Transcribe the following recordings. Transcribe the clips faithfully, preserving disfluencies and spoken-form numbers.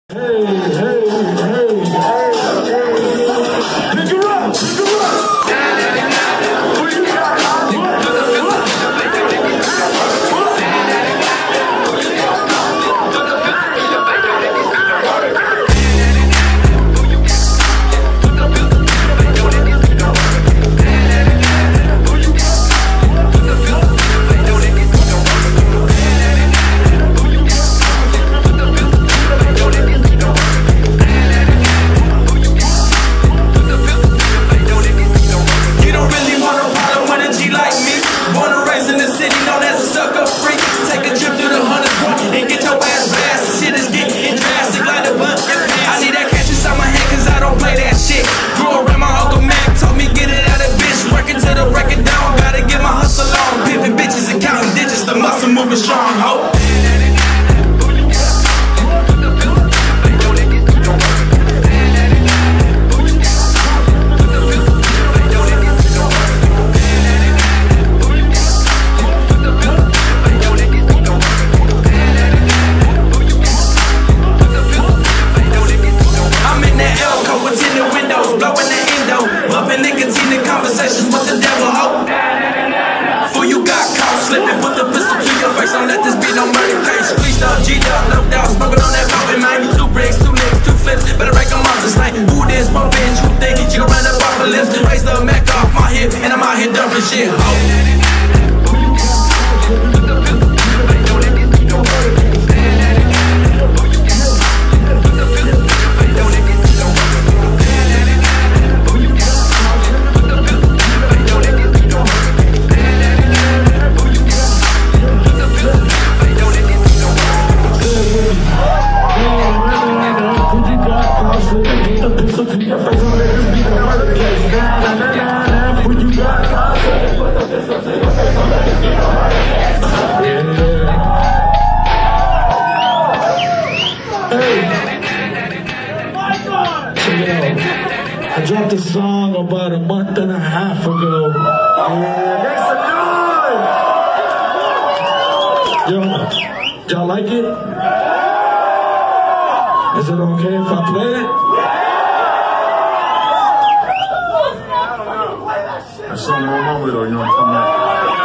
I dropped a song about a month and a half ago. Yo, y'all like it? Is it okay if I play it? That's something wrong with it, you know what I'm talking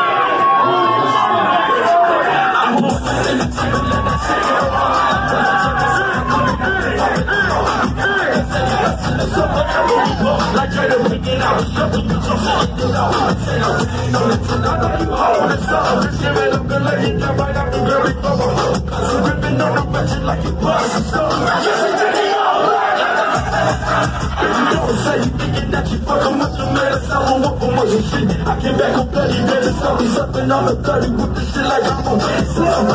I came back on thirty minutes, tell me something on the thirty with this shit like I'm on slam.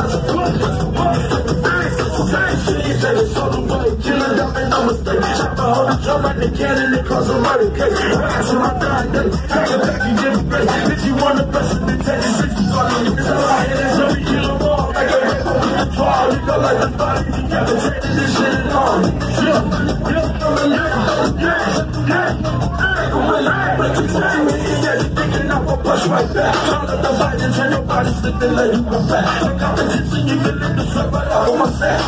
He said it's all the way, killing them ain't no mistake. Chop the whole drum like the cannon and cause a murder case. That's what I died, then take it back and give it back. If you want the best of the ten and sixties on you, it's all right, and so we kill them all like a hip hop with the trial. You go like the body, decapitated, this shit is on. Yeah, yeah, I'm a yeah, yeah, yeah. But you tell me, yeah, you thinking I'm gonna push right back. All of the violence and your body slipping, let you come back. The competition, you can live the sweat right off of my sack.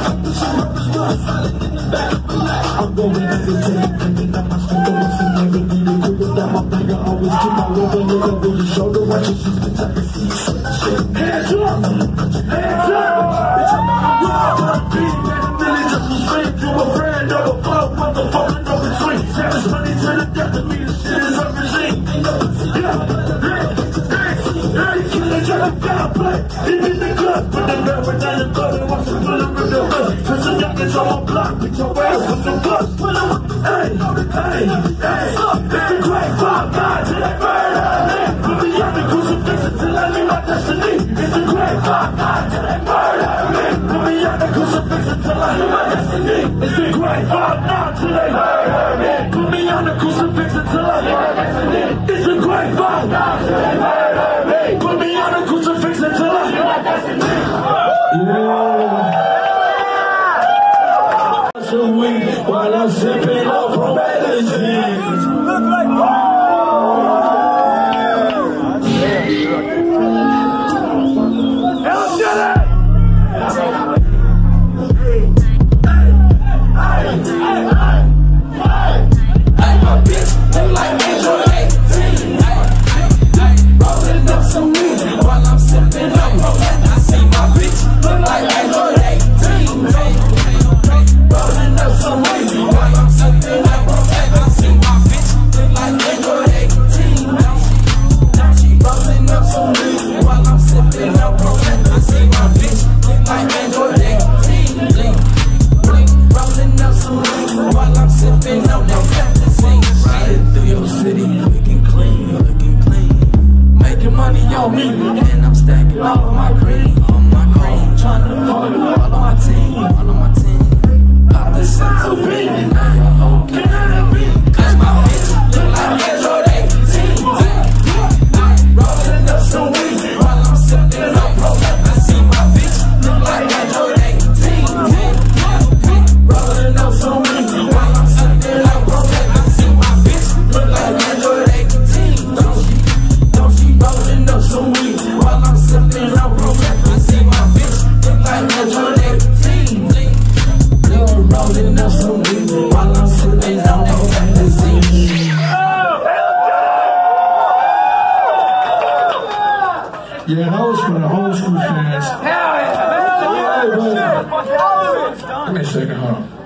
I'm going everything, thinking that my strength was in every beat. You could that my finger always keep my rhythm in over your shoulder. Watch your shoes, bitch, I can see you shit. Hands up! Hands up! Bitch, I'm not a beat, man. Really just a street. You a friend of a flow, motherfucker, no between. Savage money to the death of me, the shit is a regime. Yeah, hey, hey, hey, killer, try to foul play. Even the club, put the barrel down your throat and watch the bullet with the hood. Cause the youngins on my block, beat your ass with the bus. Hey, hey, hey, it's the great five nine to that murder man. Put me on the crucifix until I leave my destiny. It's the great five nine to that murder man. Put me on the crucifix until I leave my destiny. It's the great five nine to that murder man. Put me on the crucifix until I leave my destiny. It's the great five nine to that murder man. Put me on the crucifix until I leave my destiny. Yeah. While I'm sipping on from medicine. Look like all of my green, all of my green. Tryna fuck you, all of my team, all of my team. Pop the sense of being, now your whole game. Cause my bitch look like Android eighteen. Rolling up some weed while I'm sipping on pro. I see my bitch look like Android eighteen. Rolling up some weed while I'm sipping on pro. I see my bitch look like Android eighteen. Don't she, don't she rolling up some weed while I'm sipping on pro. I see my bitch look like Android eighteen. Rolling up some weed while I'm sipping on pro. Yeah, that was for the old school fans. Hell yeah! Give me a second, hold on.